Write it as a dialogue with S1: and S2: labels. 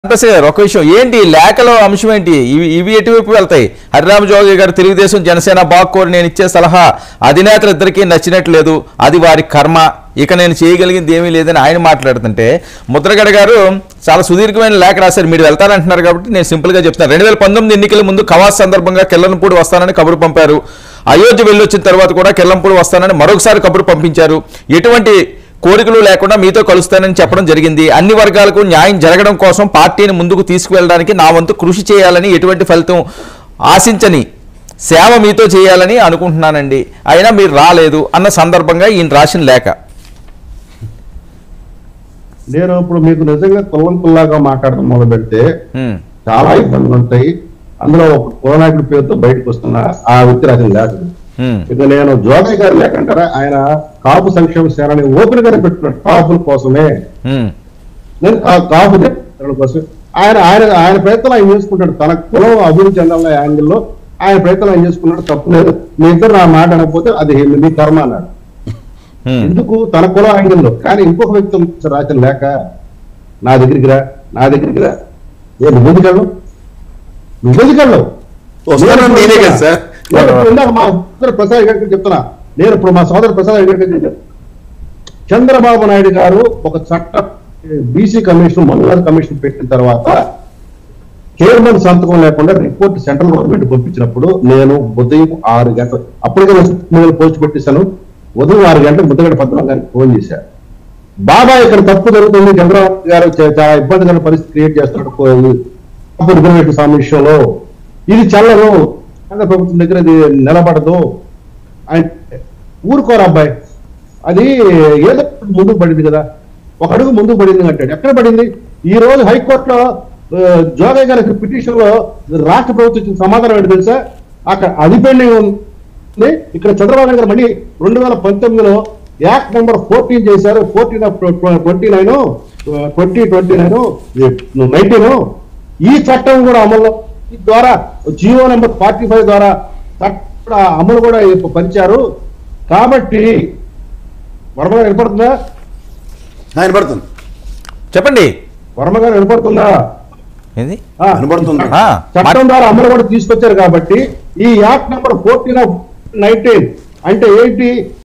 S1: ఒక విషయం ఏంటి లేఖలో అంశం ఏంటి ఇవి ఎటువైపు వెళ్తాయి? హరిరామ జోగి గారు తెలుగుదేశం జనసేన బాక్కోరు నేను ఇచ్చే సలహా అధినేతలిద్దరికీ నచ్చినట్లేదు, అది వారి కర్మ, ఇక నేను చేయగలిగింది ఏమీ లేదని ఆయన మాట్లాడుతుంటే ముద్రగడ గారు చాలా సుదీర్ఘమైన లేఖ రాశారు. మీరు వెళ్తారంటున్నారు కాబట్టి నేను సింపుల్గా చెప్తాను. 2019 ఎన్నికల ముందు కవాస్ సందర్భంగా కెల్లనపూడి వస్తానని కబురు పంపారు. అయోధ్య వెళ్ళొచ్చిన తర్వాత కూడా కెల్లంపూడి వస్తానని మరొకసారి కబురు పంపించారు. ఎటువంటి కోరికలు లేకుండా మీతో కలుస్తానని చెప్పడం జరిగింది. అన్ని వర్గాలకు న్యాయం జరగడం కోసం పార్టీని ముందుకు తీసుకువెళ్ళడానికి నా వంతు కృషి చేయాలని, ఎటువంటి ఫలితం ఆశించని సేవ మీతో చేయాలని అనుకుంటున్నానండి, అయినా మీరు రాలేదు అన్న సందర్భంగా ఈయన రాసిన లేఖ.
S2: నేను ఇప్పుడు మీకు నిజంగా కుల్లాగా మాట్లాడడం మొదలు పెడితే చాలా ఇబ్బందులు ఉంటాయి. అందులో ఒక కులనాయకుడి పేరుతో బయటకు వస్తున్న ఆ వ్యక్తి రాసిన లేఖ. ఇక నేను జోగయ్య గారు లేకంటారా, ఆయన కాపు సంక్షేమ సేనని ఓపెన్ గానే పెట్టుకున్నాడు కాపుల కోసమే. నేను కాపు కోసం ఆయన ఆయన ఆయన ప్రయత్నం ఆయన చేసుకుంటాడు. తన కులం అభివృద్ధి చెందాలనే యాంగిల్లో ఆయన ప్రయత్నం ఆయన చేసుకున్నాడు, తప్పు లేదు. మీ ఇద్దరు నా మాట అనకపోతే అది మీ కర్మ అన్నాడు. ఎందుకు తన కులం యాంగిల్లో. కానీ ఇంకొక వ్యక్తి రాసిన లేక నా దగ్గరికి రా, నా దగ్గరికి రా, నువ్వెందుకు ఇందాక మా ప్రసాద్ గారికి చెప్తున్నా, నేను ఇప్పుడు మా సోదరు ప్రసాద్ గారికి చంద్రబాబు నాయుడు గారు ఒక చట్ట బీసీ కమిషన్ మండల కమిషన్ పెట్టిన తర్వాత చైర్మన్ సంతకం లేకుండా రిపోర్ట్ సెంట్రల్ గవర్నమెంట్ పంపించినప్పుడు నేను ఉదయం 6 గంటలు అప్పటికే పోస్ట్ పెట్టిస్తాను. ఉదయం 6 గంటలకు ముద్దగడ్డ పద్మనాభం గారికి ఫోన్ చేశారు. బాబా ఇక్కడ తప్పు జరుగుతుంది, చంద్రబాబు గారు చాలా ఇబ్బందికర పరిస్థితి క్రియేట్ చేస్తున్నాడు రిజర్వేషన్ సమస్యలో, ఇది చల్లదు, కేంద్ర ప్రభుత్వం దగ్గర అది నిలబడదు. ఆయన ఊరుకోరు అబ్బాయి, అది ఏదో ముందుకు పడింది కదా, ఒక అడుగు ముందుకు పడింది అంటాడు. ఎక్కడ పడింది? ఈ రోజు హైకోర్టులో జోగయ్య గారి పిటిషన్ లో రాష్ట్ర ప్రభుత్వం ఇచ్చిన సమాధానం ఏంటి తెలుసా? అక్కడ అది పెండింగ్ ఉంది. ఇక్కడ చంద్రబాబు నాయుడు గారు మళ్ళీ 2019లో యాక్ట్ నెంబర్ 14 చేశారు. 19 ఈ చట్టం కూడా అమల్లో ద్వారా జియో నెంబర్ 45 ద్వారా అమలు కూడా పరిచారు. కాబట్టి వర్మ గారు వినపడుతుందా?
S3: వినపడుతుంది,
S1: చెప్పండి.
S2: వర్మ గారు వినపడుతుందా?
S3: వినపడుతుంది.
S2: చట్టం ద్వారా అమలు కూడా తీసుకొచ్చారు. కాబట్టి ఈ యాక్ట్ నెంబర్ 14 అంటే ఏంటి?